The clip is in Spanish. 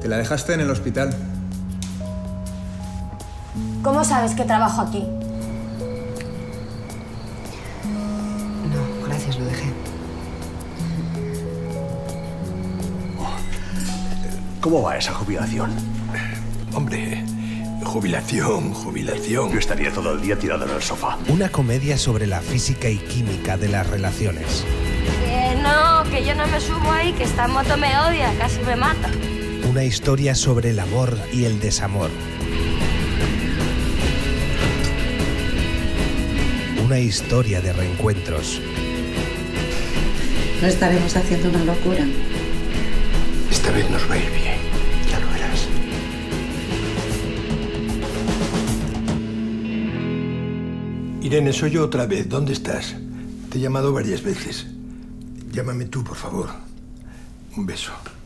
Te la dejaste en el hospital. ¿Cómo sabes que trabajo aquí? No, gracias, lo dejé. ¿Cómo va esa jubilación? Hombre, jubilación. Yo estaría todo el día tirado en el sofá. Una comedia sobre la física y química de las relaciones. No, que yo no me subo ahí, que esta moto me odia, casi me mata. Una historia sobre el amor y el desamor. Una historia de reencuentros. No estaremos haciendo una locura. Esta vez nos va a ir bien, ya lo verás. Irene, soy yo otra vez. ¿Dónde estás? Te he llamado varias veces. Llámame tú, por favor. Un beso.